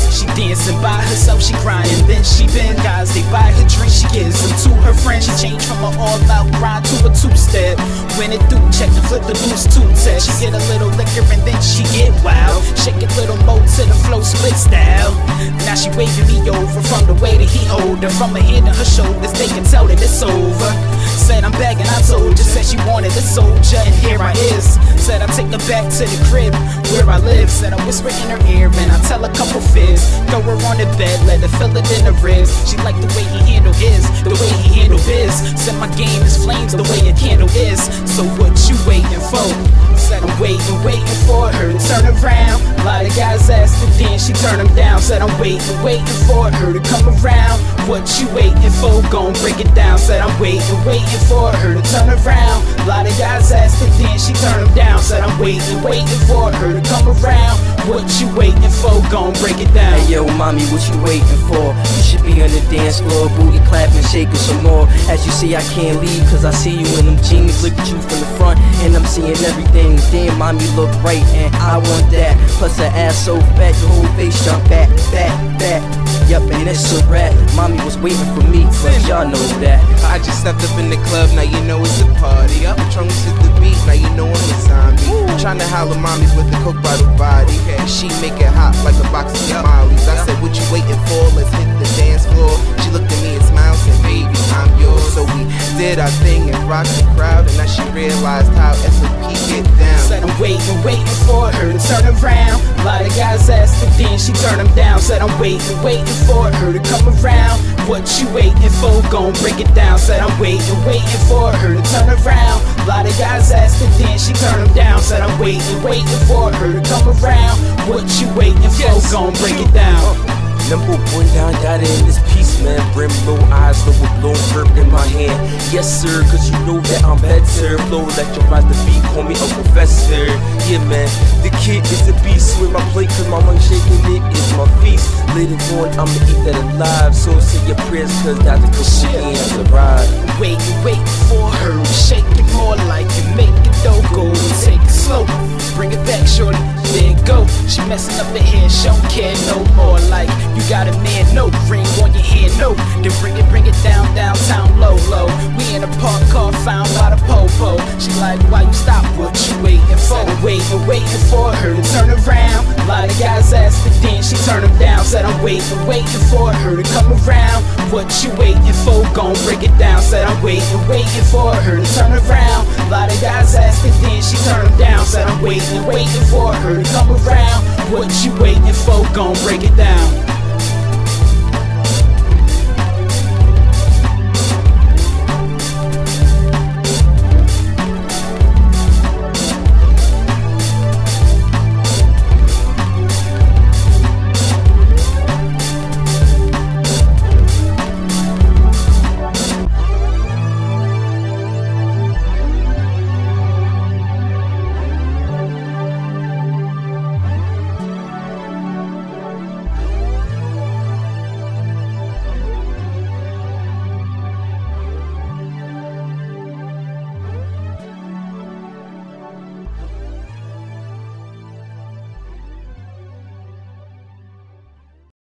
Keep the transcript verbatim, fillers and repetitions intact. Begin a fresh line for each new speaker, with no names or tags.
She dancing by herself, she crying, then she bend. Guys, they buy her drink, she gives them to her friends. She changed from an all-out grind to a two-step. When it do, check to flip the loose two-test. She get a little liquor and then she get wild. Shake it little more to the flow split style. Now she waving me over from the way that he hold her. From her head to her shoulders, they can tell that it's over. Said I'm back and I told you. Said she wanted a soldier and here I is. Said I take her back to the crib where I live. Said I whisper in her ear and I tell a couple fizz. Throw her on the bed, let her feel it in her ribs. She like the way he handle his, the way he handle biz. Said my game is flames, the way a candle is. So what you waiting for? Said I'm waiting, waiting for her to turn around. A lot of guys ask her, then she turn them down. Said I'm waiting, waiting for her to come around. What you waiting for? Gon' break it down. Said I'm waiting, waiting for her to turn around. A lot of guys ask her, then she turn them down. Said I'm waiting, waiting for her to come around. What you waiting for? Gon' break it down.
Hey yo, mommy, what you waiting for? You should be on the dance floor, booty clapping, shaking some more. As you see, I can't leave, cause I see you in them jeans. Look at you from the front, and I'm seeing everything. Damn, mommy look right, and I want that. Plus her ass so fat, your whole face jump back, back, back. Yup, and it's a wrap. Mommy was waiting for me, but y'all know that.
I just stepped up in the club, now you know it's a party. Up trunks hit the beat, now you know I'm a zombie. Tryna holler mommies with the coke bottle body. She make it hot like a box of Molly's. I said, what you waiting for? Let's hit the dance floor. She looked at me and smiled, said, baby, I'm yours. So we did our thing and rocked the crowd, and now she realized how S O P get down.
Said I'm waiting, waiting for her to turn around. A lot of guys ask her, then she turn them down. Said I'm waiting, waiting for her to come around. What you waiting for? Gon' break it down. Said I'm waiting, waiting for her to turn around. A lot of guys ask her, then she turn them down. Said I'm waiting, waiting for her to come around. What you waiting for? Yes. Gon' break it down.
Number one down, got it in this piece, man. Brim, low eyes, low blown perp in my hand. Yes, sir, cause you know that I'm better. Flow electrifies the beat, call me a professor. Yeah, man, the kid is a beast with my plate, cause my money shaking it is my feast. Later on, I'ma eat that alive. So say your prayers, cause Doctor Cocaine has arrived.
Wait, wait for her to shake it more like it, make it though. Go and take it slow. Bring it back, shorty. There it go. She messing up the hair, she don't care no more. Like you got a man, no ring on your hand, no. Then bring it, bring it down, downtown, low, low. We in a park car found by the popo. She like, why you stop? What you waiting for? Waiting, waiting for her to turn around. A lot of guys ask her, then she turn them down. Said I'm waiting, waiting for her to come around. What you waiting for? Gon' break it down. Said I'm waiting, waiting for her to turn around. A lot of guys ask her, then she turn them down. Said I'm waiting, waiting for her to come around. What you waiting for? Gon' break it down.